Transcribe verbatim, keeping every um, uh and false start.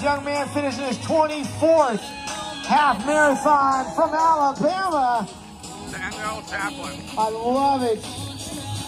this young man finishing his twenty-fourth half marathon from Alabama. Samuel Chaplin. I love it.